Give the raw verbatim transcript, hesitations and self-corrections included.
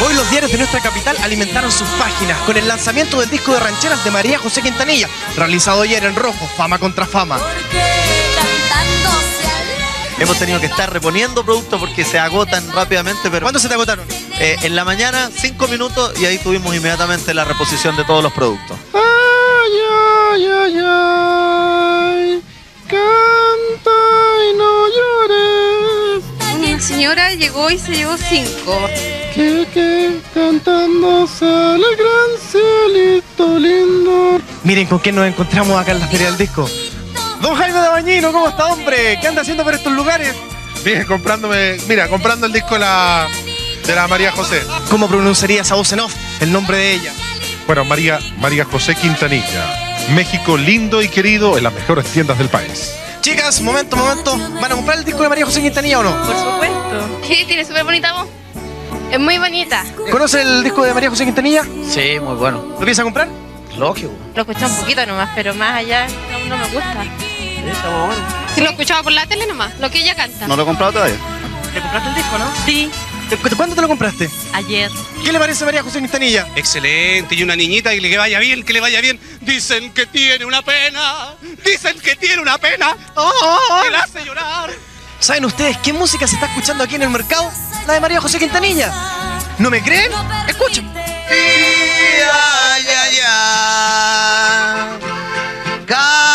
Hoy los diarios de nuestra capital alimentaron sus páginas con el lanzamiento del disco de rancheras de María José Quintanilla, realizado ayer en rojo, fama contra fama. Hemos tenido que estar reponiendo productos porque se agotan rápidamente. Pero ¿cuándo se te agotaron? Eh, en la mañana, cinco minutos, y ahí tuvimos inmediatamente la reposición de todos los productos. Ay, ay, ay, ay, canta y no llores. Una señora llegó y se llevó cinco. Que, que, cantando sale el gran cielito lindo. Miren con quién nos encontramos acá en la Feria del Disco. Don Jaime Dabañino, ¿cómo está, hombre? ¿Qué anda haciendo por estos lugares? Bien, comprándome, mira, comprando el disco de la, de la María José. ¿Cómo pronunciarías a voz en off el nombre de ella? Bueno, María, María José Quintanilla. México lindo y querido en las mejores tiendas del país. Chicas, momento, momento. ¿Van a comprar el disco de María José Quintanilla o no? Por supuesto. Sí, tiene súper bonita voz. Es muy bonita. ¿Conoce el disco de María José Quintanilla? Sí, muy bueno. ¿Lo piensa comprar? Lógico. Lo escuché un poquito nomás, pero más allá no, no me gusta. Si lo escuchaba por la tele nomás, lo que ella canta. ¿No lo he comprado todavía? ¿Te compraste el disco, no? Sí, ¿Cuándo te lo compraste? ayer. ¿Qué le parece a María José Quintanilla? Excelente, y una niñita que le vaya bien, que le vaya bien. Dicen que tiene una pena, dicen que tiene una pena, que la hace llorar. ¿Saben ustedes qué música se está escuchando aquí en el mercado? La de María José Quintanilla. ¿No me creen? Escuchen. Ay, ay, ay.